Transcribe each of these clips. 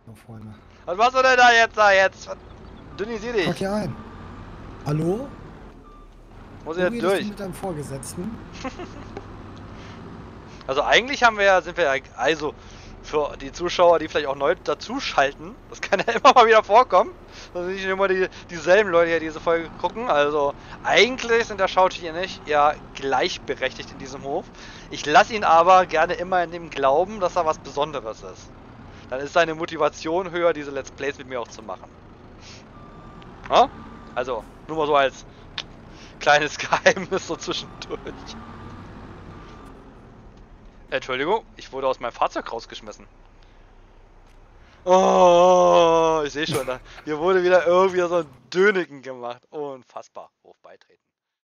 So, Freunde. Was machst du denn da jetzt? Dünisier dich. Frag hier ein. Hallo? Muss Wo ich jetzt redest du durch? mit deinem Vorgesetzten? Also eigentlich sind wir ja, also für die Zuschauer, die vielleicht auch neu dazuschalten, das kann ja immer mal wieder vorkommen, dass nicht immer dieselben Leute hier diese Folge gucken. Also eigentlich sind der Schauti und ich ja gleichberechtigt in diesem Hof. Ich lasse ihn aber gerne immer in dem Glauben, dass er was Besonderes ist. Dann ist seine Motivation höher, diese Let's Plays mit mir auch zu machen. Ja? Also, nur mal so als kleines Geheimnis so zwischendurch. Entschuldigung, ich wurde aus meinem Fahrzeug rausgeschmissen. Oh, ich sehe schon, hier wurde wieder irgendwie so ein Döniken gemacht. Unfassbar. Hof beitreten.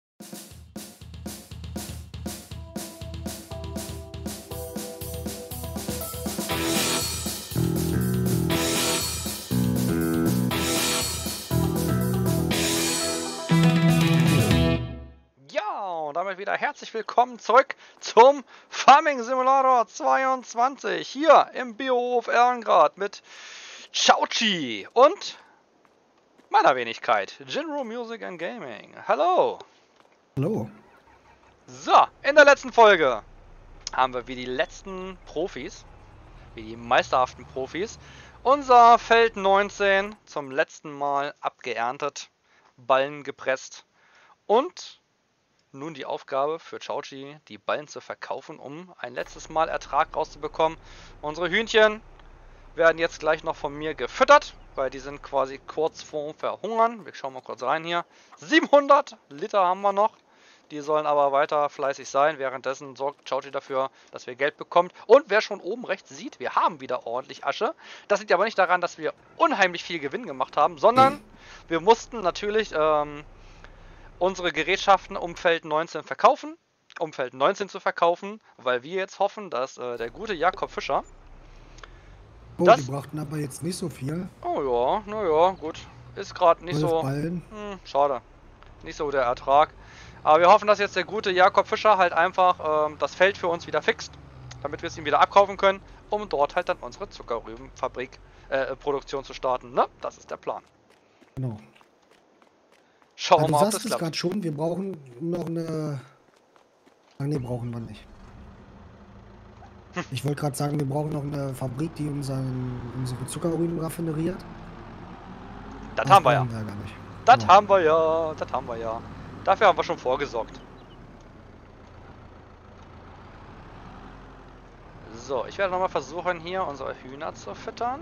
Ja, und damit wieder herzlich willkommen zurück zum Farming Simulator 22 hier im Biohof Ehrengrad mit Chauchi und meiner Wenigkeit, Jinro Music and Gaming. Hallo! Hallo? So, in der letzten Folge haben wir wie die letzten Profis, wie die meisterhaften Profis, unser Feld 19 zum letzten Mal abgeerntet, Ballen gepresst und nun die Aufgabe für Chauchi, die Ballen zu verkaufen, um ein letztes Mal Ertrag rauszubekommen. Unsere Hühnchen werden jetzt gleich noch von mir gefüttert, weil die sind quasi kurz vorm Verhungern. Wir schauen mal kurz rein hier. 700 Liter haben wir noch. Die sollen aber weiter fleißig sein. Währenddessen sorgt Chauchi dafür, dass wir Geld bekommen. Und wer schon oben rechts sieht, wir haben wieder ordentlich Asche. Das liegt aber nicht daran, dass wir unheimlich viel Gewinn gemacht haben, sondern wir mussten natürlich unsere Gerätschaften um Feld 19 verkaufen. Um Feld 19 zu verkaufen, weil wir jetzt hoffen, dass der gute Jakob Fischer... Oh, die brachten aber jetzt nicht so viel. Oh ja, naja, gut. Ist gerade nicht so... Ballen. Schade. Nicht so der Ertrag. Aber wir hoffen, dass jetzt der gute Jakob Fischer halt einfach das Feld für uns wieder fixt, damit wir es ihm wieder abkaufen können, um dort halt dann unsere Zuckerrübenfabrik Produktion zu starten. Ne? Das ist der Plan. Genau. Schauen wir Du mal, ob das sagst es klappt. gerade schon, wir brauchen noch eine... Ach nee, brauchen wir nicht. Ich wollte gerade sagen, wir brauchen noch eine Fabrik, die unsere Zuckerrüben raffineriert. Das haben wir ja. Gar nicht. Das haben wir ja. Das haben wir ja. Dafür haben wir schon vorgesorgt. So, ich werde nochmal versuchen, hier unsere Hühner zu füttern.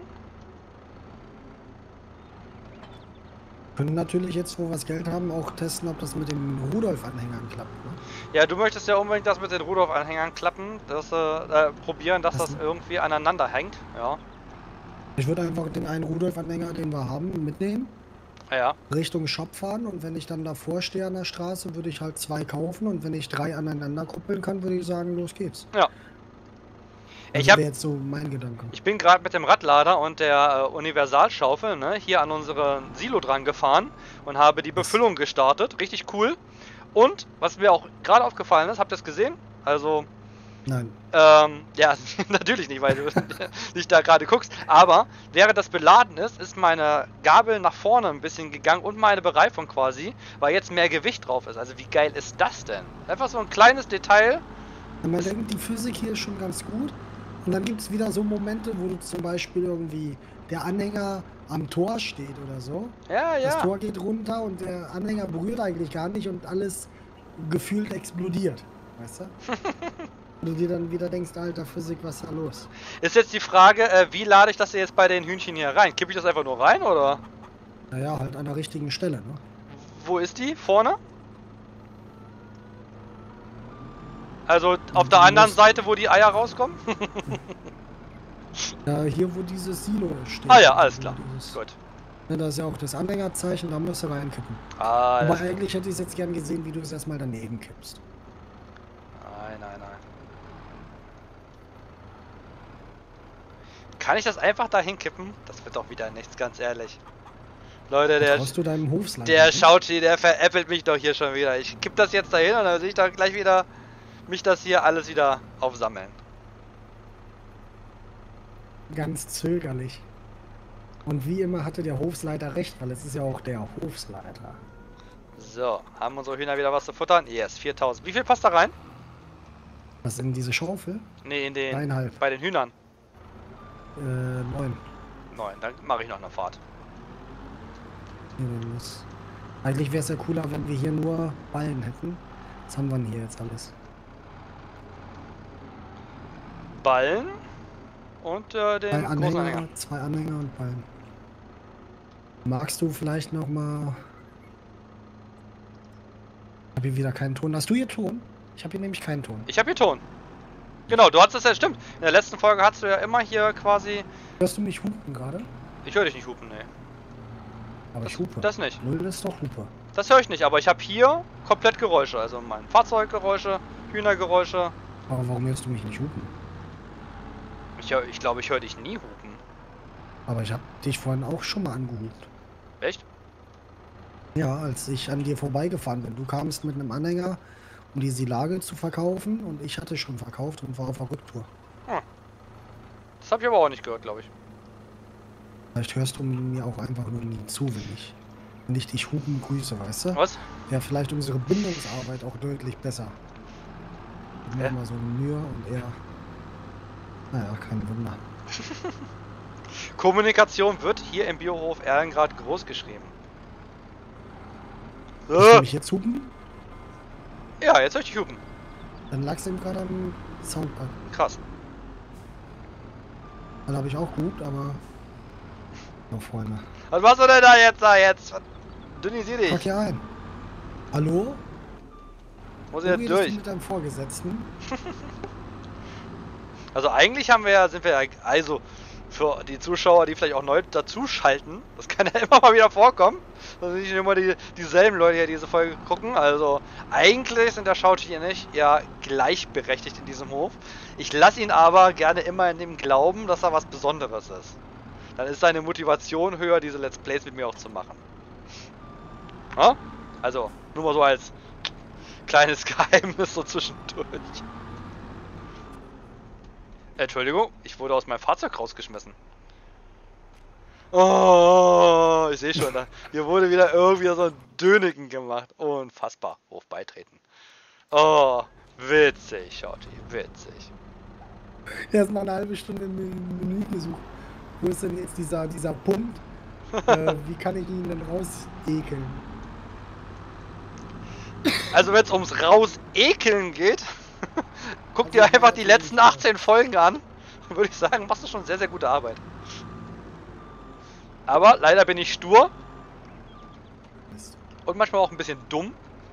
Wir können natürlich jetzt, wo wir das Geld haben, auch testen, ob das mit den Rudolf-Anhängern klappt. Ne? Ja, du möchtest ja unbedingt das mit den Rudolf-Anhängern klappen, probieren, dass das irgendwie aneinander hängt. Ja. Ich würde einfach den einen Rudolf-Anhänger, den wir haben, mitnehmen. Ja. Richtung Shop fahren, und wenn ich dann davor stehe an der Straße, würde ich halt 2 kaufen, und wenn ich 3 aneinander kuppeln kann, würde ich sagen, los geht's. Ja. Das wäre jetzt so mein Gedanke. Ich bin gerade mit dem Radlader und der Universalschaufel, ne, hier an unseren Silo dran gefahren und habe die Befüllung gestartet. Richtig cool. Und was mir auch gerade aufgefallen ist, habt ihr es gesehen? Also... Nein. Ja, natürlich nicht, weil du nicht da gerade guckst. Aber während das beladen ist, ist meine Gabel nach vorne ein bisschen gegangen und meine Bereifung quasi, weil jetzt mehr Gewicht drauf ist. Also wie geil ist das denn? Einfach so ein kleines Detail. Man denkt, die Physik hier ist schon ganz gut. Und dann gibt es wieder so Momente, wo du zum Beispiel irgendwie der Anhänger am Tor steht oder so. Ja, ja. Das Tor geht runter und der Anhänger berührt eigentlich gar nicht und alles gefühlt explodiert. Weißt du? Und du dir dann wieder denkst, alter Physik, was ist da los? Ist jetzt die Frage, wie lade ich das jetzt bei den Hühnchen hier rein? Kippe ich das einfach nur rein, oder? Naja, halt an der richtigen Stelle, ne? Wo ist die? Vorne? Also auf der anderen Seite, wo die Eier rauskommen? Ja, hier, wo dieses Silo steht. Ah ja, alles klar. Gut. Ja, da ist ja auch das Anhängerzeichen, da musst du reinkippen. Aber eigentlich hätte ich es jetzt gern gesehen, wie du es erstmal daneben kippst. Nein. Kann ich das einfach dahin kippen? Das wird doch wieder nichts, ganz ehrlich. Leute, der Schauchi, der veräppelt mich doch hier schon wieder. Ich kipp das jetzt dahin und dann sehe ich doch gleich wieder mich das hier alles wieder aufsammeln. Ganz zögerlich. Und wie immer hatte der Hofsleiter recht, weil es ist ja auch der Hofsleiter. So, haben unsere Hühner wieder was zu futtern? Yes, 4000. Wie viel passt da rein? Was in diese Schaufel? Nee, in den. 3,5. Bei den Hühnern. 9. 9, dann mache ich noch eine Fahrt. Nee, muss. Eigentlich wäre es ja cooler, wenn wir hier nur Ballen hätten. Was haben wir denn hier jetzt alles? Ballen und den Zwei großen Anhänger, Anhänger. 2 Anhänger und Ballen. Magst du vielleicht noch mal... Ich habe hier wieder keinen Ton. Hast du hier Ton? Ich habe hier nämlich keinen Ton. Ich habe hier Ton. Genau, du hattest es ja, stimmt. In der letzten Folge hattest du ja immer hier quasi... Hörst du mich hupen gerade? Ich höre dich nicht hupen, nee. Aber ich hupe. Das nicht. 0 ist doch Hupe. Das höre ich nicht, aber ich habe hier komplett Geräusche. Also mein Fahrzeuggeräusche, Hühnergeräusche. Aber warum hörst du mich nicht hupen? Ich glaube, ich höre dich nie hupen. Aber ich habe dich vorhin auch schon mal angehupt. Echt? Ja, als ich an dir vorbeigefahren bin. Du kamst mit einem Anhänger, um die Silage zu verkaufen, und ich hatte schon verkauft und war auf der Rücktour. Das habe ich aber auch nicht gehört, glaube ich. Vielleicht hörst du mir auch einfach nur nie zu, wenn ich dich hupen grüße, weißt du? Was? Ja, vielleicht unsere Bindungsarbeit auch deutlich besser. Ich Hä? mach mal so eine Mühe und er... Naja, kein Wunder. Kommunikation wird hier im Biohof Erlengrad groß geschrieben. Hörst du mich jetzt hupen? Ja, jetzt höre ich dich hupen. Dann lag's ihm gerade am Soundpad. Krass. Dann habe ich auch gehupt, aber... noch Freunde. Was machst du denn da jetzt? Dünisier dich. Pack hier ein. Hallo? Muss Wo ich redest jetzt du durch? mit deinem Vorgesetzten? Also eigentlich sind wir ja, also für die Zuschauer, die vielleicht auch neu dazuschalten, das kann ja immer mal wieder vorkommen, dass nicht immer dieselben Leute hier diese Folge gucken. Also eigentlich sind der Schaut hier nicht ja gleichberechtigt in diesem Hof. Ich lasse ihn aber gerne immer in dem Glauben, dass er was Besonderes ist. Dann ist seine Motivation höher, diese Let's Plays mit mir auch zu machen. Ja? Also, nur mal so als kleines Geheimnis so zwischendurch. Entschuldigung, ich wurde aus meinem Fahrzeug rausgeschmissen. Oh, ich sehe schon, hier wurde wieder irgendwie so ein Dönigen gemacht. Unfassbar. Hof beitreten. Oh, witzig, Schauti, witzig. Erstmal eine halbe Stunde im Menü gesucht. Wo ist denn jetzt dieser Punkt? Wie kann ich ihn denn rausekeln? Also wenn es ums Rausekeln geht, guck dir einfach die letzten 18 Folgen an. Würde ich sagen, machst du schon sehr, sehr gute Arbeit. Aber leider bin ich stur. Und manchmal auch ein bisschen dumm.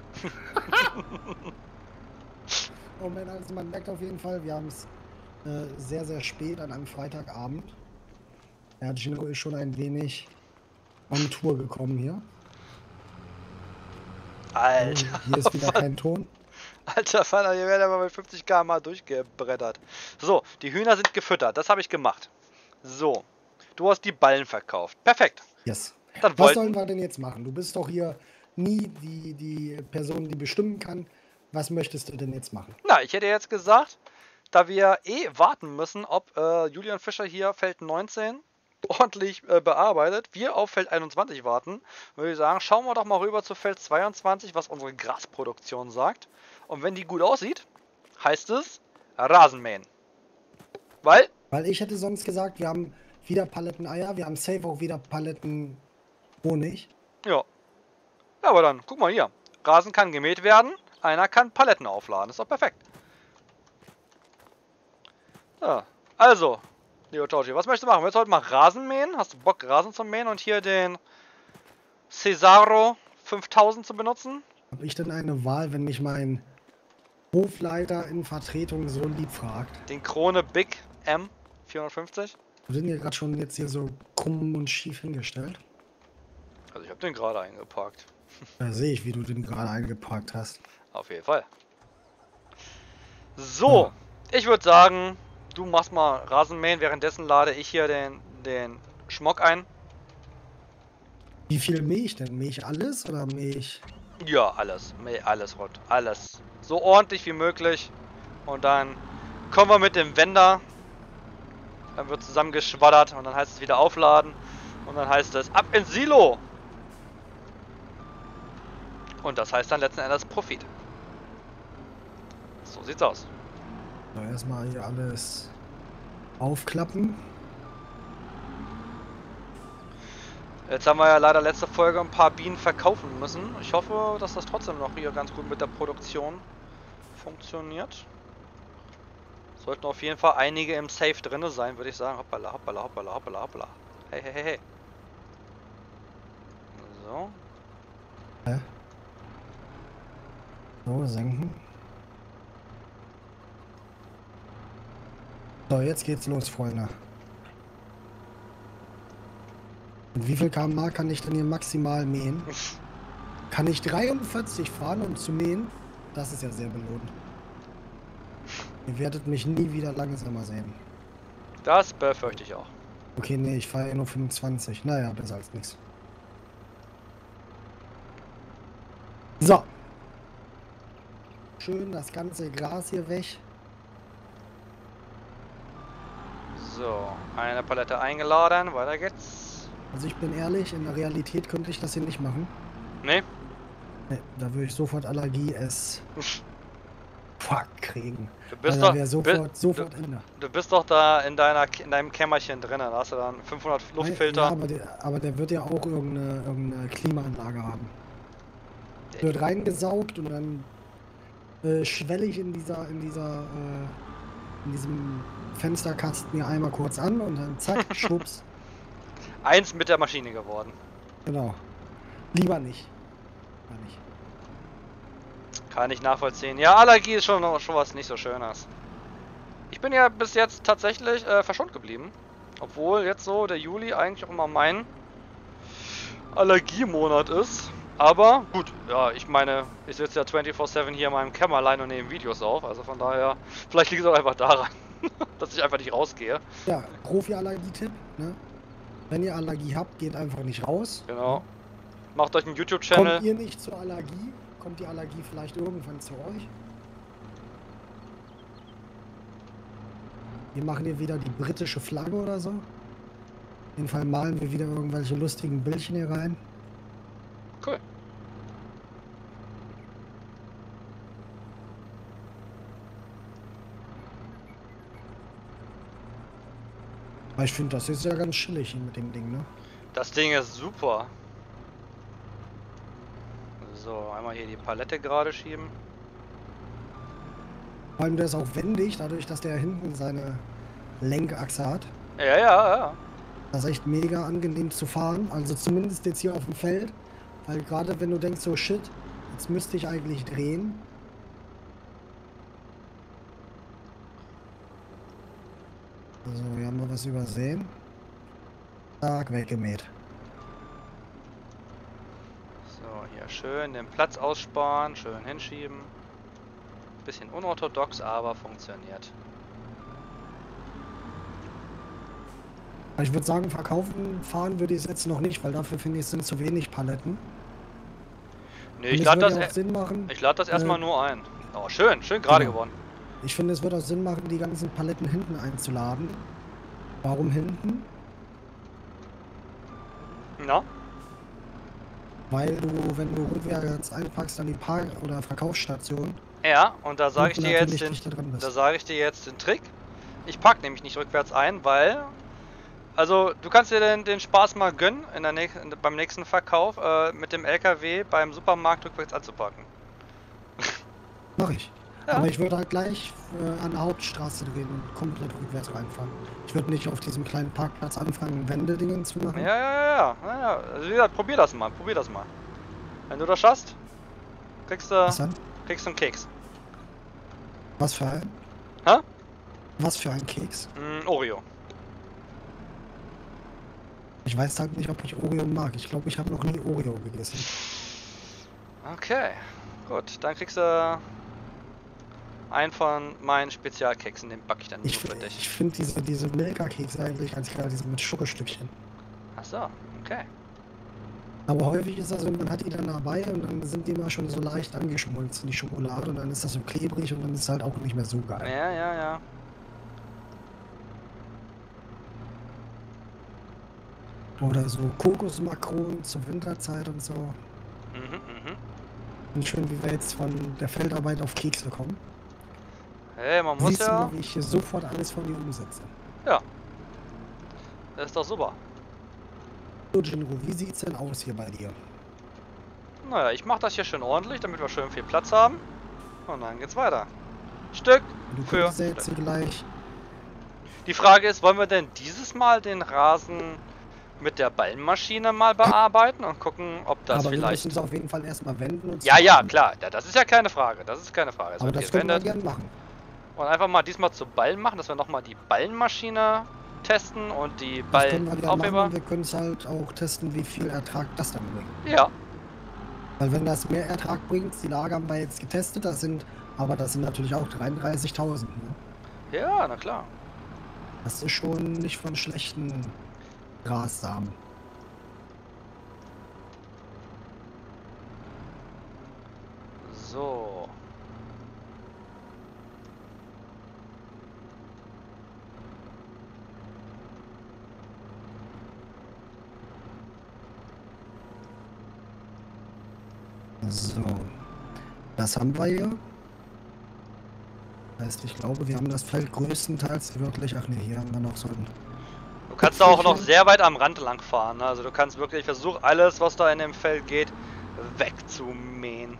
Oh man, also man merkt auf jeden Fall, wir haben es sehr, sehr spät an einem Freitagabend. Ja, Gino ist schon ein wenig on Tour gekommen hier. Alter. Oh, hier ist wieder kein Ton. Alter Vater, hier werden aber mit 50 km/h durchgebrettert. So, die Hühner sind gefüttert. Das habe ich gemacht. So, du hast die Ballen verkauft. Perfekt. Yes. Dann Was sollen wir denn jetzt machen? Du bist doch hier nie die Person, die bestimmen kann. Was möchtest du denn jetzt machen? Na, ich hätte jetzt gesagt, da wir warten müssen, ob Julian Fischer hier Feld 19 ordentlich bearbeitet, wir auf Feld 21 warten, würde ich sagen, schauen wir doch mal rüber zu Feld 22, was unsere Grasproduktion sagt. Und wenn die gut aussieht, heißt es Rasenmähen. Weil ich hätte sonst gesagt, wir haben wieder Paletten Eier, wir haben safe auch wieder Paletten Honig. Ja. Ja, aber dann, guck mal hier. Rasen kann gemäht werden, einer kann Paletten aufladen. Ist doch perfekt. Ja. Also, Leo Giorgi, was möchtest du machen? Willst du heute mal Rasen mähen? Hast du Bock, Rasen zu mähen und hier den Cesaro 5000 zu benutzen? Habe ich denn eine Wahl, wenn mich mein Hofleiter in Vertretung so lieb fragt? Den Krone Big M 450? Wir sind ja gerade schon jetzt hier so krumm und schief hingestellt. Also ich habe den gerade eingepackt. Da sehe ich, wie du den gerade eingeparkt hast. Auf jeden Fall. So, ich würde sagen, du machst mal Rasenmähen, währenddessen lade ich hier den Schmock ein. Wie viel mähe ich denn? Mähe ich alles oder mähe ich... Ja, alles. Mäh alles rund. Alles. So ordentlich wie möglich. Und dann kommen wir mit dem Wender. Dann wird zusammengeschwaddert und dann heißt es wieder aufladen. Und dann heißt es ab ins Silo. Und das heißt dann letzten Endes Profit. So sieht's aus. So, erstmal hier alles aufklappen. Jetzt haben wir ja leider letzte Folge ein paar Bienen verkaufen müssen. Ich hoffe, dass das trotzdem noch hier ganz gut mit der Produktion funktioniert. Sollten auf jeden Fall einige im Safe drinne sein, würde ich sagen. Hoppala, hoppala, hoppala, hoppala, hoppala. Hey, hey, hey, hey. So. So, senken. So, jetzt geht's los, Freunde. Mit wie viel km/h kann ich denn hier maximal mähen? Kann ich 43 fahren, um zu mähen? Das ist ja sehr belohnt. Ihr werdet mich nie wieder langsamer sehen. Das befürchte ich auch. Okay, nee, ich fahre ja nur 25. Naja, besser als nichts. So. Schön das ganze Gras hier weg. So, eine Palette eingeladen, weiter geht's. Also ich bin ehrlich, in der Realität könnte ich das hier nicht machen. Nee? Nee, da würde ich sofort Allergie Fuck kriegen. Du bist also doch sofort Ende. Du bist doch da in deinem Kämmerchen drin, da hast du dann 500 Luftfilter. Ja, aber der wird ja auch irgendeine Klimaanlage haben. Wird reingesaugt und dann schwelle ich in diesem Fensterkasten hier einmal kurz an und dann zack, schwupps. Eins mit der Maschine geworden. Genau. Lieber nicht. Lieber nicht. Kann ich nachvollziehen. Ja, Allergie ist schon was nicht so Schönes. Ich bin ja bis jetzt tatsächlich verschont geblieben. Obwohl jetzt so der Juli eigentlich auch immer mein Allergiemonat ist. Aber gut, ja, ich meine, ich sitze ja 24/7 hier in meinem Kämmerlein und nehme Videos auf. Also von daher, vielleicht liegt es auch einfach daran, dass ich einfach nicht rausgehe. Ja, Profi-Allergie-Tipp, ne? Wenn ihr Allergie habt, geht einfach nicht raus. Genau. Macht euch einen YouTube-Channel. Kommt ihr nicht zur Allergie? Kommt die Allergie vielleicht irgendwann zu euch? Wir machen hier wieder die britische Flagge oder so. Auf jeden Fall malen wir wieder irgendwelche lustigen Bildchen hier rein. Cool. Aber ich finde, das ist ja ganz chillig hier mit dem Ding, ne? Das Ding ist super. So, einmal hier die Palette gerade schieben. Vor allem der ist auch wendig, dadurch, dass der hinten seine Lenkachse hat. Ja, ja, ja. Das ist echt mega angenehm zu fahren. Also zumindest jetzt hier auf dem Feld. Weil gerade wenn du denkst, so shit, jetzt müsste ich eigentlich drehen. So, wir haben noch was übersehen. Tag weggemäht. So, hier schön den Platz aussparen, schön hinschieben. Bisschen unorthodox, aber funktioniert. Ich würde sagen, fahren würde ich es jetzt noch nicht, weil dafür finde ich, es sind zu wenig Paletten. Nee, ich lade das machen, erstmal nur ein. Oh, schön gerade genau. geworden. Ich finde, es wird auch Sinn machen, die ganzen Paletten hinten einzuladen. Warum hinten? Na? Weil du, wenn du rückwärts einpackst an die Park- oder Verkaufsstation. Ja, und da sage ich dir jetzt den Trick. Ich pack nämlich nicht rückwärts ein, weil... Also, du kannst dir den Spaß mal gönnen, beim nächsten Verkauf, mit dem LKW beim Supermarkt rückwärts anzupacken. Mach ich. Ja. Aber ich würde halt gleich an der Hauptstraße drehen und komplett rückwärts reinfahren. Ich würde nicht auf diesem kleinen Parkplatz anfangen, Wendedingen zu machen. Ja. Also wie gesagt, probier das mal. Wenn du das schaffst, kriegst du einen Keks. Was für ein? Hä? Was für ein Keks? Oreo. Ich weiß halt nicht, ob ich Oreo mag. Ich glaube, ich habe noch nie Oreo gegessen. Okay, gut. Dann kriegst du einen von meinen Spezialkeksen. Den backe ich dann nur für dich. Ich finde diese Milka-Kekse eigentlich ganz geil. Diese mit Schokostückchen. Achso, okay. Aber häufig ist das so, man hat die dann dabei und dann sind die immer schon so leicht angeschmolzen, die Schokolade. Und dann ist das so klebrig und dann ist es halt auch nicht mehr so geil. Ja. Oder so Kokosmakronen zur Winterzeit und so. Mhm. Und schön, wie wir jetzt von der Feldarbeit auf Kekse kommen. Hey, man muss Siehst du ja... mal, wie ich hier sofort alles von dir umsetze. Ja. Das ist doch super. So, Jinro, wie sieht's denn aus hier bei dir? Naja, ich mache das hier schön ordentlich, damit wir schön viel Platz haben. Und dann geht's weiter. Stück Du für könntest ja jetzt Stück. hier gleich... Die Frage ist, wollen wir denn dieses Mal den Rasen mit der Ballenmaschine mal bearbeiten und gucken, ob das Aber wir vielleicht... müssen es auf jeden Fall erstmal wenden und Ja, ja, zumachen. klar. Das ist ja keine Frage. Das ist keine Frage. Es Aber wird das können wir gewendet. gerne machen. Und einfach mal diesmal zu Ballen machen, dass wir nochmal die Ballenmaschine testen und die Das können wir gerne machen Ballenaufheber. und wir können es halt auch testen, wie viel Ertrag das dann bringt. Ja. Weil wenn das mehr Ertrag bringt, die Lager haben wir jetzt getestet, das sind natürlich auch 33.000. Ne? Ja, na klar. Das ist schon nicht von schlechten Grassamen. So. So. Das haben wir hier. Das heißt, ich glaube, wir haben das Feld größtenteils wirklich... Ach ne, hier haben wir noch so ein... Du kannst da auch noch sehr weit am Rand lang fahren. Ne? Also du kannst wirklich versuchen, alles, was da in dem Feld geht, wegzumähen.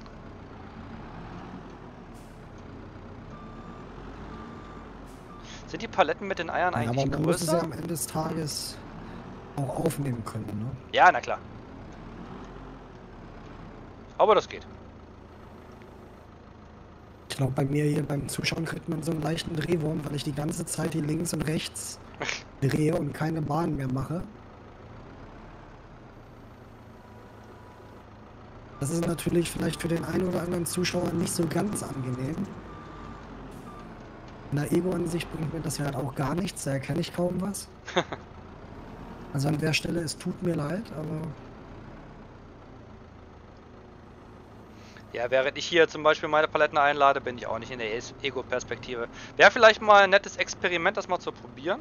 Sind die Paletten mit den Eiern Ja, eigentlich aber man muss es ja größer? am Ende des Tages auch aufnehmen können, ne? Ja, na klar. Aber das geht. Ich glaube, bei mir hier beim Zuschauen kriegt man so einen leichten Drehwurm, weil ich die ganze Zeit hier links und rechts drehe und keine Bahn mehr mache. Das ist natürlich vielleicht für den einen oder anderen Zuschauer nicht so ganz angenehm. In der Ego-Ansicht bringt mir das ja halt auch gar nichts, da erkenne ich kaum was. Also an der Stelle, es tut mir leid, aber... Ja, während ich hier zum Beispiel meine Paletten einlade, bin ich auch nicht in der Ego-Perspektive. Wäre vielleicht mal ein nettes Experiment, das mal zu probieren.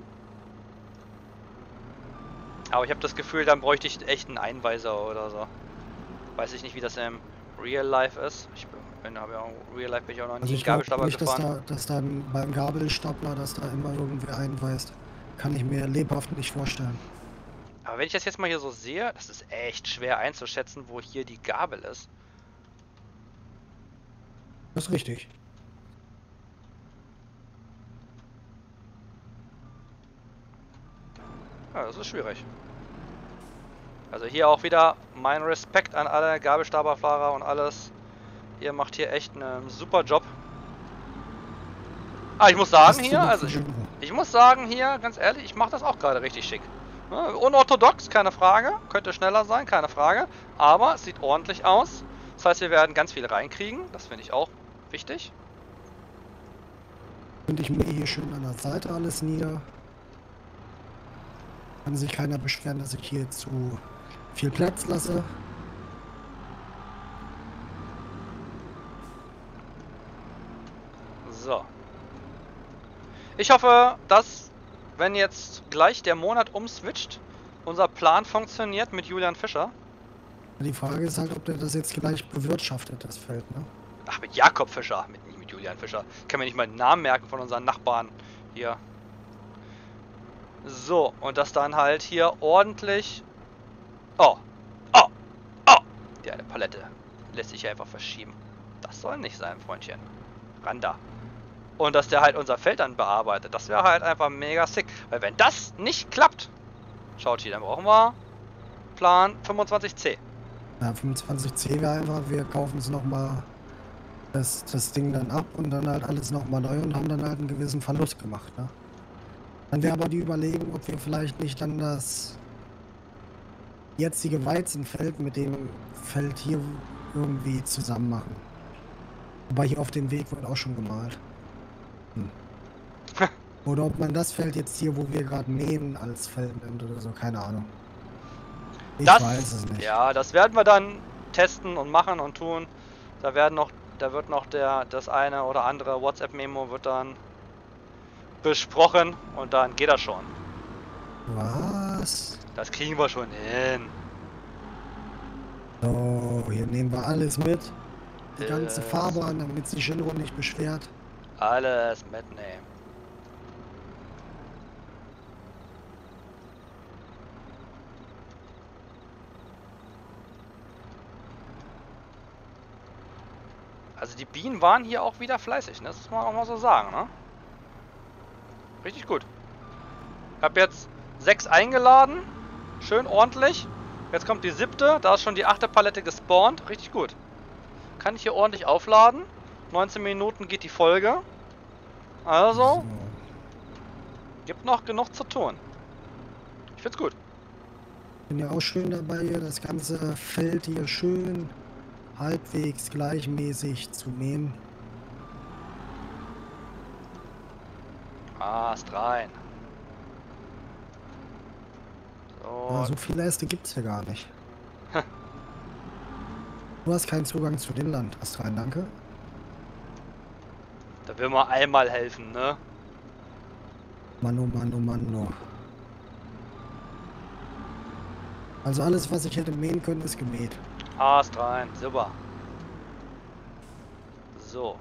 Aber ich habe das Gefühl, dann bräuchte ich echt einen Einweiser oder so. Weiß ich nicht, wie das im Real Life ist. Aber ja, Real Life bin ich auch noch Also nie ich glaube Gabelstapler nicht, gefahren. dass dann beim Gabelstapler, dass da immer irgendwer einweist. Kann ich mir lebhaft nicht vorstellen. Aber wenn ich das jetzt mal hier so sehe, das ist echt schwer einzuschätzen, wo hier die Gabel ist. Das ist richtig. Ja, das ist schwierig. Also hier auch wieder mein Respekt an alle Gabelstaplerfahrer und alles. Ihr macht hier echt einen super Job. Ah, ich muss sagen hier, also ich muss sagen hier, ganz ehrlich, ich mache das auch gerade richtig schick. Unorthodox, keine Frage. Könnte schneller sein, keine Frage. Aber es sieht ordentlich aus. Das heißt, wir werden ganz viel reinkriegen. Das finde ich auch wichtig. Und ich mähe hier schön an der Seite alles nieder. Kann sich keiner beschweren, dass ich hier zu viel Platz lasse. So. Ich hoffe, dass, wenn jetzt gleich der Monat umswitcht, unser Plan funktioniert mit Julian Fischer. Die Frage ist halt, ob der das jetzt gleich bewirtschaftet, das Feld, ne? Ach, mit Jakob Fischer, nicht mit Julian Fischer. Ich kann mir nicht mal den Namen merken von unseren Nachbarn hier. So, und das dann halt hier ordentlich... Oh, oh, oh! Die eine Palette lässt sich einfach verschieben. Das soll nicht sein, Freundchen. Ran da. Und dass der halt unser Feld dann bearbeitet, das wäre halt einfach mega sick. Weil wenn das nicht klappt, schaut hier, dann brauchen wir Plan 25C. Ja, 25C wäre einfach, wir kaufen es nochmal das Ding dann ab und dann halt alles nochmal neu und haben dann halt einen gewissen Verlust gemacht, ne? Dann wäre aber die Überlegung, ob wir vielleicht nicht dann das jetzige Weizenfeld mit dem Feld hier irgendwie zusammen machen. Wobei hier auf dem Weg wird auch schon gemalt. Oder ob man das Feld jetzt hier, wo wir gerade mähen, als Feld nimmt oder so, keine Ahnung. Ich weiß es nicht. Ja, das werden wir dann testen und machen und tun. Da wird noch das eine oder andere WhatsApp-Memo wird dann besprochen und dann geht das schon. Was? Das kriegen wir schon hin. So, hier nehmen wir alles mit. Die ganze Das Fahrbahn, damit sich Shinro nicht beschwert. alles mitnehmen. Also die Bienen waren hier auch wieder fleißig, ne? Das muss man auch mal so sagen, ne? Richtig gut. Ich habe jetzt 6 eingeladen. Schön ordentlich. Jetzt kommt die 7. Da ist schon die 8. Palette gespawnt. Richtig gut. Kann ich hier ordentlich aufladen. 19 Minuten geht die Folge. Also, So. gibt noch genug zu tun. Ich find's gut. Bin ja auch schön dabei, hier das ganze Feld hier schön halbwegs gleichmäßig zu mähen. Ast rein. Ja, So. so viele Äste gibt es hier gar nicht. Du hast keinen Zugang zu dem Land. Ast rein, danke. Da will man einmal helfen, ne? Mann, oh Mann, oh Mann, oh. Also alles, was ich hätte mähen können, ist gemäht. Ast rein. Super. So.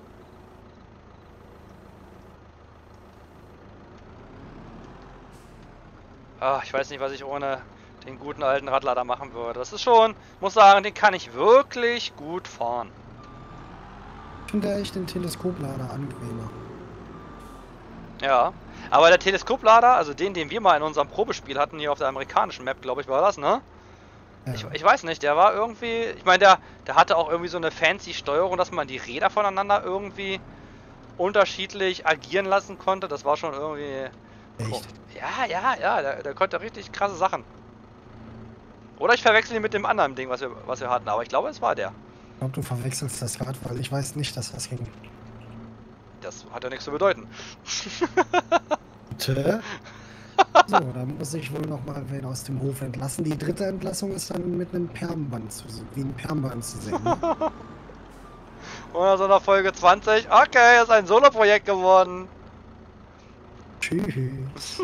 Ah, ich weiß nicht, was ich ohne den guten alten Radlader machen würde. Das ist schon, muss sagen, den kann ich wirklich gut fahren. Ich finde echt den Teleskoplader angenehmer. Ja, aber der Teleskoplader, also den wir mal in unserem Probespiel hatten, hier auf der amerikanischen Map, glaube ich, war das, ne? Ja. Ich weiß nicht, der war irgendwie, ich meine, der hatte auch irgendwie so eine fancy Steuerung, dass man die Räder voneinander irgendwie unterschiedlich agieren lassen konnte. Das war schon irgendwie... Echt? Ja, der konnte richtig krasse Sachen. Oder ich verwechsel ihn mit dem anderen Ding, was wir hatten, aber ich glaube, es war der. Ich glaube, du verwechselst das gerade, weil ich weiß nicht, dass das ging. Das hat ja nichts zu bedeuten. Bitte? So, da muss ich wohl noch mal wen aus dem Hof entlassen. Die 3. Entlassung ist dann mit einem Perlenband wie ein Perlenband zu sehen. Ne? Oder so nach Folge 20. Okay, ist ein Solo-Projekt geworden. Tschüss.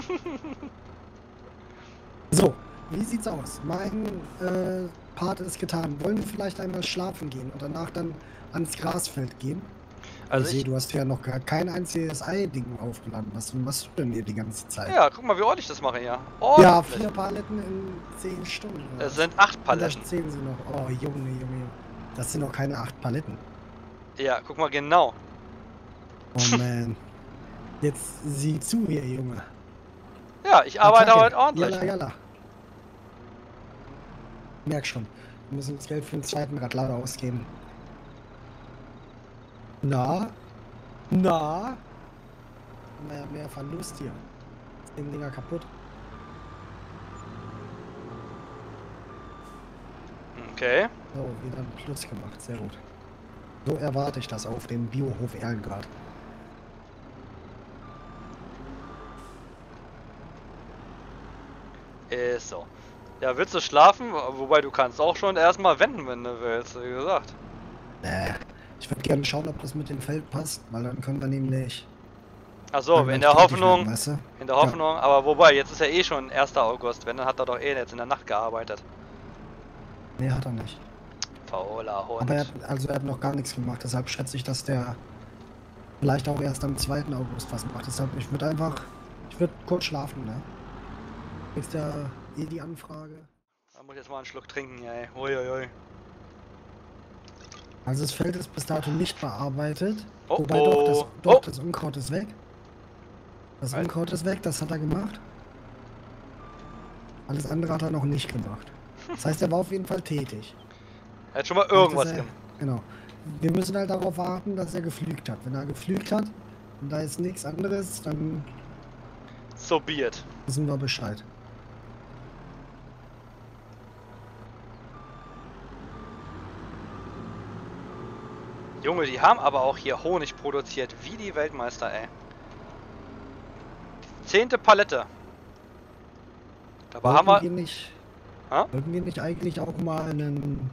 So, wie sieht's aus? Mein Part ist getan. Wollen wir vielleicht einmal schlafen gehen und danach dann ans Grasfeld gehen? Also ich sehe, du hast ja noch gar kein einziges Ei-Ding aufgeladen. Was machst du denn hier die ganze Zeit? Ja, guck mal, wie ordentlich ich das mache hier. Ja, Ordentlich. 4 Paletten in 10 Stunden. oder Es was? sind 8 Und Paletten. da 10 sie noch. Oh, Junge. Das sind noch keine 8 Paletten. Ja, guck mal genau. Oh man. Jetzt sieh zu hier, Junge. Ja, ich arbeite Attacke. heute ordentlich. Jalla. Merk schon. Wir müssen das Geld für den zweiten Radlader ausgeben. Na? Mehr Verlust hier. Ist dem Dinger kaputt. Okay. So, wieder ein Plus gemacht. Sehr gut. So erwarte ich das auf dem Biohof Erlengrad. Ist so. Ja, willst du schlafen? Wobei du kannst auch schon erstmal wenden, wenn du willst, wie gesagt. Ich würde gerne schauen, ob das mit dem Feld passt, weil dann können wir nämlich... Achso, dann in gleich der fertig Hoffnung, werden, weißt du? in der Hoffnung, aber wobei, jetzt ist ja eh schon 1. August, wenn, dann hat er doch eh jetzt in der Nacht gearbeitet. Nee, hat er nicht. Fauler Hund. Aber er hat noch gar nichts gemacht, deshalb schätze ich, dass der vielleicht auch erst am 2. August was macht. Deshalb, ich würde kurz schlafen, ne? Ist ja eh die Anfrage. Da muss ich jetzt mal einen Schluck trinken, ey. Uiuiui. Also das Feld ist bis dato nicht bearbeitet. Oh, Wobei oh. das Unkraut ist weg. Das Was? Unkraut ist weg, das hat er gemacht. Alles andere hat er noch nicht gemacht. Das heißt, er war auf jeden Fall tätig. Er hat schon mal irgendwas Vielleicht ist gemacht. Genau. Wir müssen halt darauf warten, dass er geflügt hat. Wenn er geflügt hat und da ist nichts anderes, dann So be it. wissen wir Bescheid. Junge, die haben aber auch hier Honig produziert, wie die Weltmeister, ey. 10. Palette. Dabei haben wir... Wollten wir nicht eigentlich auch mal einen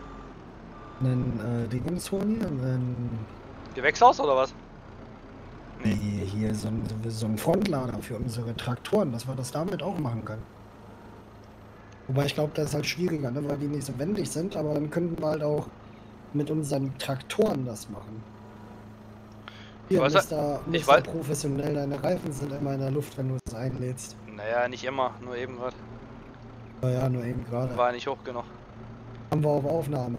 Dingens holen hier? Gewächshaus oder was? Nee. Hier so ein Frontlader für unsere Traktoren, dass wir das damit auch machen können. Wobei ich glaube, das ist halt schwieriger, ne? Weil die nicht so wendig sind, aber dann könnten wir halt auch mit unseren Traktoren das machen. Ich Hier, weiß, ich Mr. weiß. Professionell, deine Reifen sind immer in der Luft, wenn du es einlädst. Naja, nicht immer, nur eben gerade. Naja, nur eben gerade. War nicht hoch genug. Haben wir auf Aufnahme.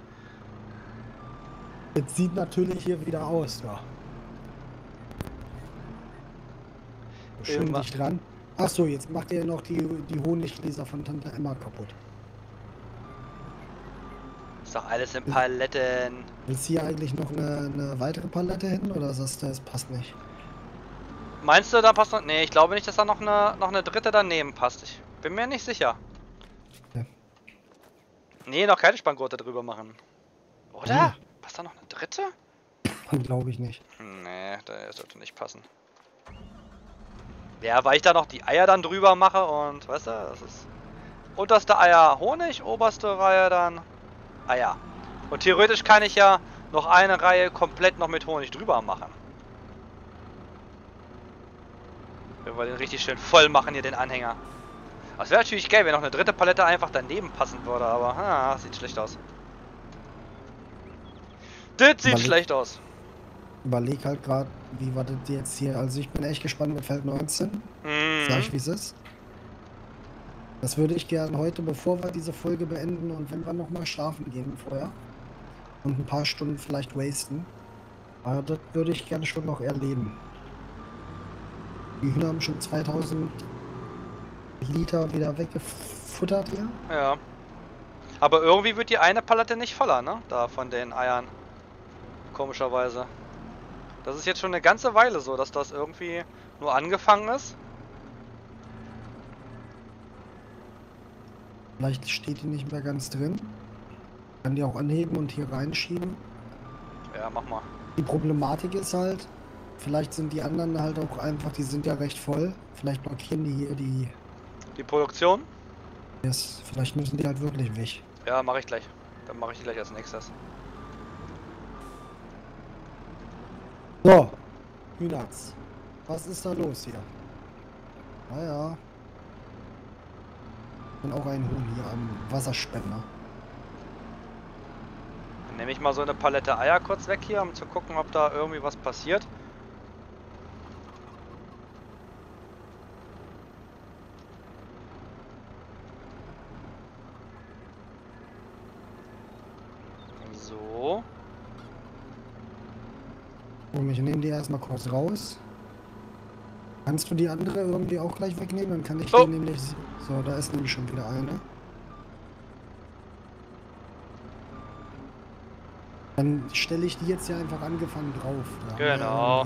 Jetzt sieht natürlich hier wieder aus, ja. Schön Immer. dicht dran. Achso, jetzt macht ihr noch die Honiggläser von Tante Emma kaputt. Ist doch alles in Paletten. Willst du hier eigentlich noch eine weitere Palette hin oder sagst du, das passt nicht? Meinst du, da passt noch. Nee, ich glaube nicht, dass da noch eine dritte daneben passt. Ich bin mir nicht sicher. Ja. Nee, noch keine Spanngurte drüber machen. Oder? Ja. Passt da noch eine dritte? Glaube ich nicht. Nee, das sollte nicht passen. Ja, weil ich da noch die Eier dann drüber mache und, weißt du, das ist unterste Eier Honig, oberste Reihe dann Eier. Und theoretisch kann ich ja noch eine Reihe komplett noch mit Honig drüber machen. Wenn wir den richtig schön voll machen hier, den Anhänger. Das wäre natürlich geil, wenn noch eine dritte Palette einfach daneben passen würde, aber sieht schlecht aus. Das sieht schlecht aus. Überleg halt gerade, wie war das jetzt hier? Also ich bin echt gespannt mit Feld 19. Sag ich, wie es ist. Das würde ich gerne heute, bevor wir diese Folge beenden und wenn wir nochmal schlafen gehen vorher und ein paar Stunden vielleicht wasten, aber das würde ich gerne schon noch erleben. Die Hühner haben schon 2000 Liter wieder weggefuttert hier. Ja. Aber irgendwie wird die eine Palette nicht voller, ne? Da von den Eiern. Komischerweise. Das ist jetzt schon eine ganze Weile so, dass das irgendwie nur angefangen ist. Vielleicht steht die nicht mehr ganz drin. Kann die auch anheben und hier reinschieben. Ja, mach mal. Die Problematik ist halt, vielleicht sind die anderen halt auch einfach, die sind ja recht voll. Vielleicht blockieren die hier Die Produktion? yes, vielleicht müssen die halt wirklich weg. Ja, mache ich gleich. Dann mache ich die gleich als nächstes. So, Hühners. Was ist da los hier? Naja. Und auch ein Huhn hier am Wasserspender. Dann nehme ich mal so eine Palette Eier kurz weg hier, um zu gucken, ob da irgendwie was passiert. So. Und ich nehme die erstmal kurz raus. Kannst du die andere irgendwie auch gleich wegnehmen? Dann kann ich die nämlich... So, da ist nämlich schon wieder eine. Dann stelle ich die jetzt hier einfach angefangen drauf. Da Genau.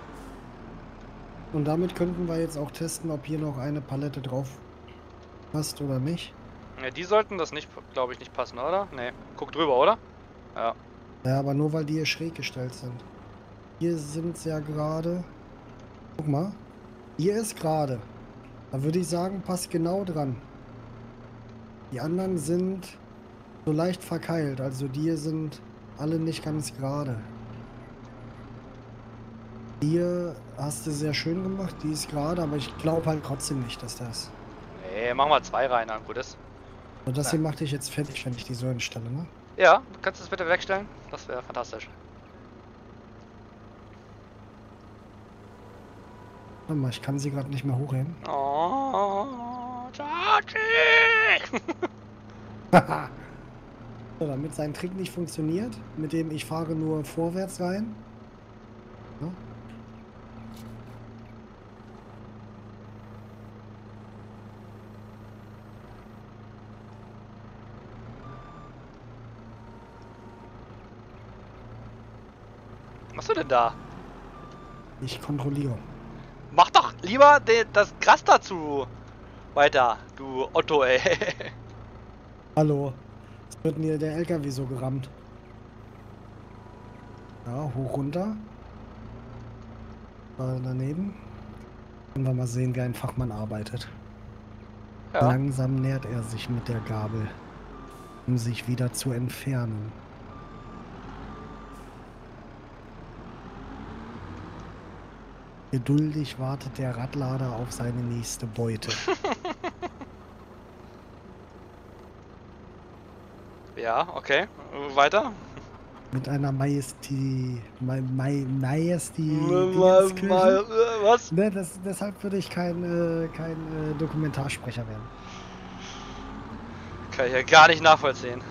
Und damit könnten wir jetzt auch testen, ob hier noch eine Palette drauf passt oder nicht. Ja, die sollten das nicht, glaube ich, nicht passen, oder? Nee. Guck drüber, oder? Ja. Ja, aber nur weil die hier schräg gestellt sind. Hier sind es ja gerade... Guck mal. Hier ist gerade. Da würde ich sagen, passt genau dran. Die anderen sind so leicht verkeilt. Also die hier sind alle nicht ganz gerade. Hier hast du sehr schön gemacht. Die ist gerade, aber ich glaube halt trotzdem nicht, dass das... Nee, mach mal 2 rein, dann gutes. Und das hier macht dich jetzt fertig, wenn ich die so hinstelle, ne? Ja, kannst du das bitte wegstellen? Das wäre fantastisch. Warte mal, ich kann sie gerade nicht mehr hochheben. Oh, Chachi! So, damit sein Trick nicht funktioniert, mit dem ich fahre nur vorwärts rein. Ja. Was machst du denn da? Ich kontrolliere. Mach doch lieber das Gras dazu weiter, du Otto, ey. Hallo. Jetzt wird mir der LKW so gerammt. Ja, hoch runter. Daneben. Können wir mal sehen, wie ein Fachmann arbeitet. Ja. Langsam nähert er sich mit der Gabel, um sich wieder zu entfernen. Geduldig wartet der Radlader auf seine nächste Beute. Ja, okay. Weiter. Mit einer Dingenskirche. Was? Ne, deshalb würde ich kein Dokumentarsprecher werden. Kann ich ja gar nicht nachvollziehen.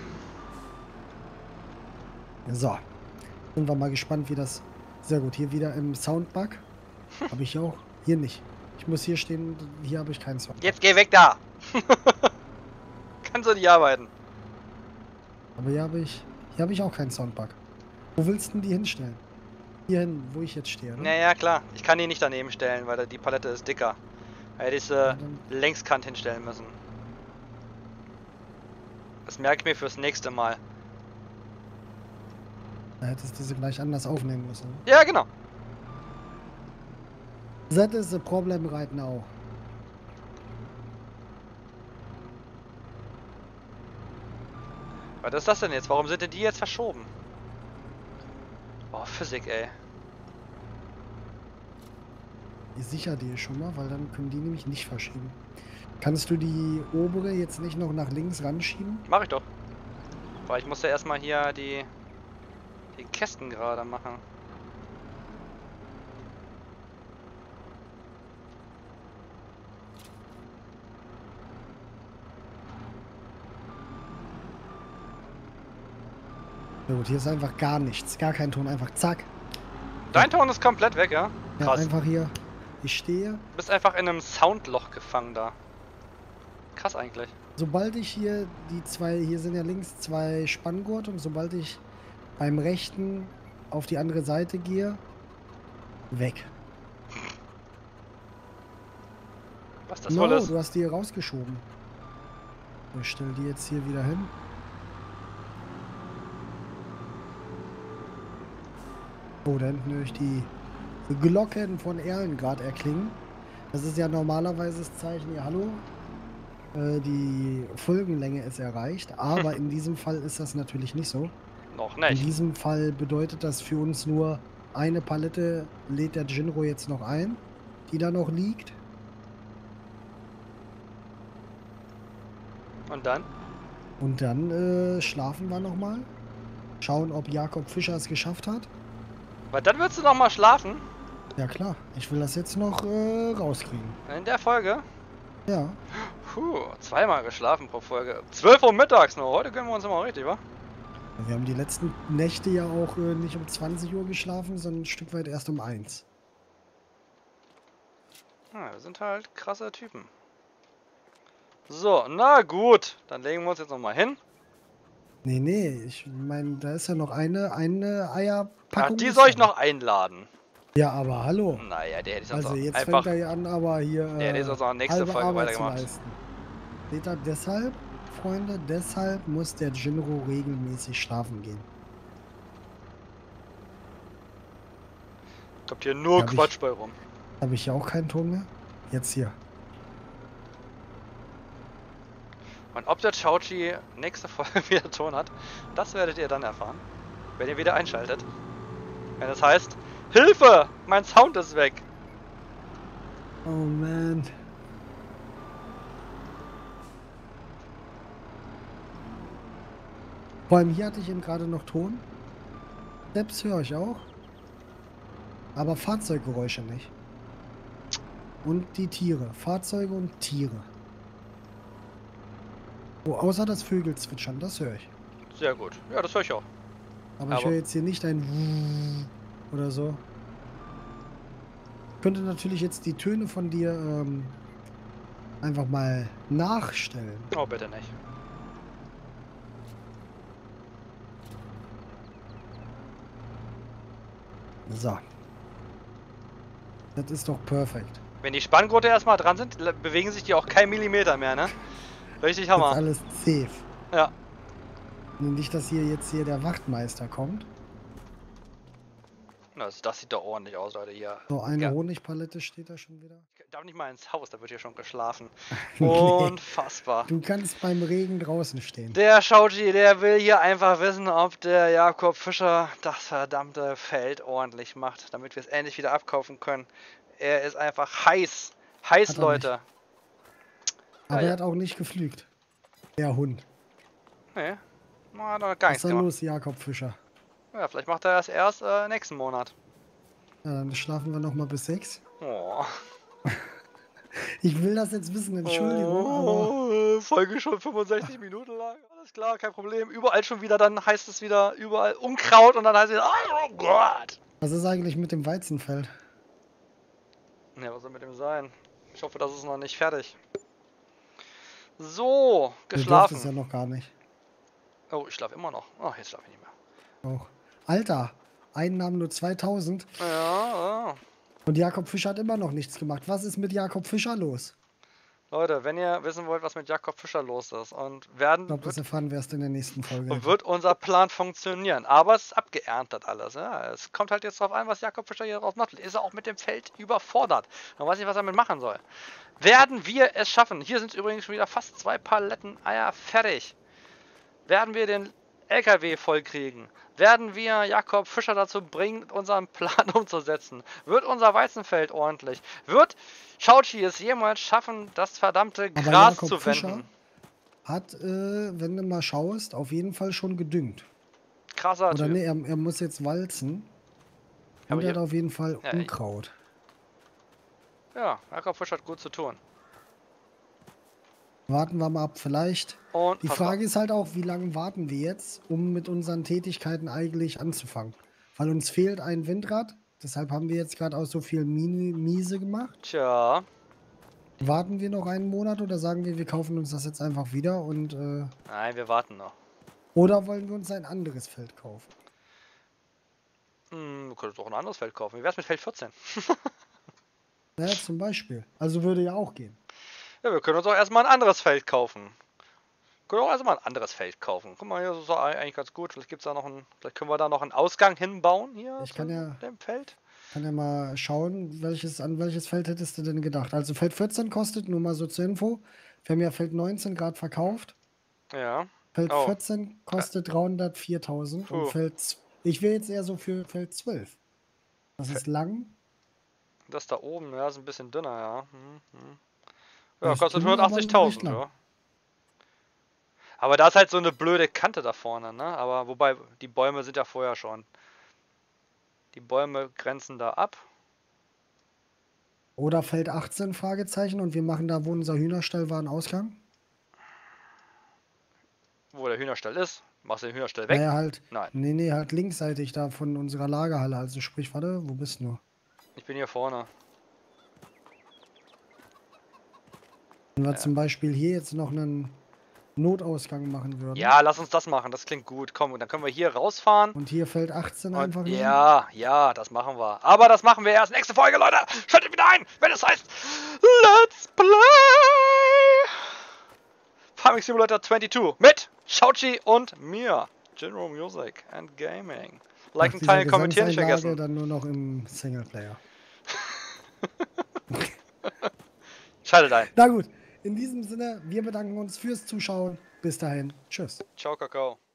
So. Sind wir mal gespannt, wie das... Sehr gut, hier wieder im Soundbug. Habe ich auch. Hier nicht. Ich muss hier stehen, hier habe ich keinen Soundbug. Jetzt geh weg da! Kannst du nicht arbeiten. Aber hier habe ich auch keinen Soundbug. Wo willst du denn die hinstellen? Hier hin, wo ich jetzt stehe, ne? Naja, klar. Ich kann die nicht daneben stellen, weil die Palette ist dicker. Hätte ich sie längskant hinstellen müssen. Das merke ich mir fürs nächste Mal. Da hättest du sie gleich anders aufnehmen müssen. Ja, genau. That is the problem right now. Was ist das denn jetzt? Warum sind denn die jetzt verschoben? Oh, Physik, ey. Ich sichere dir schon mal, weil dann können die nämlich nicht verschieben. Kannst du die obere jetzt nicht noch nach links ranschieben? Mach ich doch. Weil ich musste erstmal hier die Kästen gerade machen. Na gut, hier ist einfach gar nichts. Gar kein Ton, einfach zack. Dein Ton ist komplett weg, ja? Ja, Krass. einfach hier. Ich stehe. Du bist einfach in einem Soundloch gefangen da. Krass eigentlich. Sobald ich hier hier sind ja links zwei Spanngurte und sobald ich beim rechten auf die andere Seite gehe, weg. Was das wohl ist? Du hast die hier rausgeschoben. Ich stelle die jetzt hier wieder hin. Oh, da hinten höre ich die Glocken von Erlengrad erklingen. Das ist ja normalerweise das Zeichen, ja hallo, die Folgenlänge ist erreicht, aber in diesem Fall ist das natürlich nicht so. Noch In nicht. diesem Fall bedeutet das für uns nur, eine Palette lädt der Jinro jetzt noch ein, die da noch liegt. Und dann? Und dann schlafen wir nochmal. Schauen, ob Jakob Fischer es geschafft hat. Weil dann würdest du noch mal schlafen? Ja klar, ich will das jetzt noch rauskriegen. In der Folge? Ja. Puh, zweimal geschlafen pro Folge. 12 Uhr mittags noch. Heute gönnen wir uns immer richtig, wa? Wir haben die letzten Nächte ja auch nicht um 20 Uhr geschlafen, sondern ein Stück weit erst um 1. Ja, wir sind halt krasse Typen. So, na gut. Dann legen wir uns jetzt noch mal hin. Nee, ich meine, da ist ja noch eine Ach, Eierpackung. die soll ich noch einladen. Ja, aber hallo. Naja, der hätte ich sonst Also auch jetzt einfach... fängt er ja an, aber hier Der hätte ich sonst auch nächste halbe Folge Arbeit zu weitergemacht. leisten. Seht ihr, deshalb, Freunde, deshalb muss der Jinro regelmäßig schlafen gehen. Kommt hier nur Hab ich- Quatsch bei rum. Habe ich ja auch keinen Ton mehr? Jetzt hier. Und ob der Chauchi nächste Folge wieder Ton hat, das werdet ihr dann erfahren, wenn ihr wieder einschaltet. Wenn das heißt, Hilfe! Mein Sound ist weg! Oh man. Vor allem hier hatte ich eben gerade noch Ton. Selbst höre ich auch. Aber Fahrzeuggeräusche nicht. Und die Tiere. Fahrzeuge und Tiere. Oh, außer das Vögelzwitschern, das höre ich. Sehr gut. Ja, das höre ich auch. Aber ich höre jetzt hier nicht ein oder so. Ich könnte natürlich jetzt die Töne von dir einfach mal nachstellen. Oh, bitte nicht. So. Das ist doch perfekt. Wenn die Spanngurte erstmal dran sind, bewegen sich die auch kein Millimeter mehr, ne? Richtig Das ist Hammer. alles safe. Ja. Nicht, dass hier jetzt der Wachtmeister kommt. Das sieht doch ordentlich aus, Leute, hier. So, eine Ja. Honigpalette steht da schon wieder. Ich darf nicht mal ins Haus, da wird hier schon geschlafen. Nee. Unfassbar. Du kannst beim Regen draußen stehen. Der Shauji, der will hier einfach wissen, ob der Jakob Fischer das verdammte Feld ordentlich macht, damit wir es endlich wieder abkaufen können. Er ist einfach heiß. Heiß, Hat er Leute. Aber Ja, er hat auch nicht geflügt. Der Hund. Nee, na, hat er gar Was nichts ist da gemacht. los, Jakob Fischer? Ja, vielleicht macht er das erst nächsten Monat. Ja, dann schlafen wir noch mal bis 6. Oh. Ich will das jetzt wissen, Entschuldigung, aber... Folge schon 65 Minuten lang. Alles klar, kein Problem. Überall schon wieder, dann heißt es wieder überall Unkraut und dann heißt es, oh Gott. Was ist eigentlich mit dem Weizenfeld? Ja, was soll mit dem sein? Ich hoffe, das ist noch nicht fertig. So, Du geschlafen. durftest ja noch gar nicht. Oh, ich schlafe immer noch. Oh, jetzt schlafe ich nicht mehr. Auch. Alter, Einnahmen nur 2000 Ja, ja. und Jakob Fischer hat immer noch nichts gemacht. Was ist mit Jakob Fischer los? Leute, wenn ihr wissen wollt, was mit Jakob Fischer los ist und Ich glaube, das wird erfahren wir erst in der nächsten Folge. unser Plan funktionieren. Aber es ist abgeerntet alles. Ja. Es kommt halt jetzt darauf an, was Jakob Fischer hier draus macht. Ist er auch mit dem Feld überfordert? Man weiß nicht, was er damit machen soll. Werden wir es schaffen? Hier sind übrigens schon wieder fast 2 Paletten Eier fertig. Werden wir den LKW vollkriegen? Werden wir Jakob Fischer dazu bringen, unseren Plan umzusetzen? Wird unser Weizenfeld ordentlich? Wird Schauchi es jemals schaffen, das verdammte Aber Gras Jakob zu Fischer wenden? hat, wenn du mal schaust, auf jeden Fall schon gedüngt. Krasser Oder Typ. nee, er muss jetzt walzen. Aber Und er hat hier- auf jeden Fall Ja, Unkraut. Ja, Jakob Fischer hat gut zu tun. Warten wir mal ab, vielleicht. Und Die pass Frage ist halt auch, wie lange warten wir jetzt, um mit unseren Tätigkeiten eigentlich anzufangen? Weil uns fehlt ein Windrad, deshalb haben wir jetzt gerade auch so viel Miese gemacht. Tja, Warten wir noch einen Monat oder sagen wir, wir kaufen uns das jetzt einfach wieder und nein, wir warten noch. oder wollen wir uns ein anderes Feld kaufen? Wir können uns auch ein anderes Feld kaufen. Wie wär's mit Feld 14? Ja, zum Beispiel. Also würde ja auch gehen. Ja, wir können uns auch erstmal ein anderes Feld kaufen. Wir können auch erstmal ein anderes Feld kaufen. Guck mal, hier ist es eigentlich ganz gut. Vielleicht gibt's da noch einen, vielleicht können wir da noch einen Ausgang hinbauen hier Ich kann ja- dem Feld. Kann ja mal schauen, an welches Feld hättest du denn gedacht? Also Feld 14 kostet, nur mal so zur Info. Wir haben ja Feld 19 gerade verkauft. Ja. Feld Oh. 14 kostet 304.000 und Puh. ich wäre jetzt eher so für Feld 12. Das ist lang. Das da oben, ja, ist ein bisschen dünner, ja. Ja, Ja, ist kostet dünn, aber 180.000, recht lang. ja. Aber da ist halt so eine blöde Kante da vorne, ne? Aber wobei, die Bäume sind ja vorher schon. Die Bäume grenzen da ab. Oder Feld 18, Fragezeichen, und wir machen da, wo unser Hühnerstall war, einen Ausgang. Wo der Hühnerstall ist. Machst du den Hühnerstall weg? Naja, halt, Nein, nee, halt linksseitig da von unserer Lagerhalle. Also sprich, warte, wo bist du? ich bin hier vorne. Wenn wir zum Beispiel hier jetzt noch einen Notausgang machen würden. Ja, lass uns das machen, das klingt gut. Komm, und dann können wir hier rausfahren. Und hier Feld 18 einfach Und nehmen. ja, das machen wir. Aber das machen wir erst nächste Folge, Leute. Schaltet wieder ein, wenn es heißt Let's Play Farming Simulator 22 mit Schauchi und mir. General Music and Gaming. Liken, Nach dieser teilen, kommentieren nicht Gesangseinlage vergessen. dann nur noch im Singleplayer. Schaltet ein. Na gut, in diesem Sinne, wir bedanken uns fürs Zuschauen. Bis dahin, tschüss. Ciao, Kakao.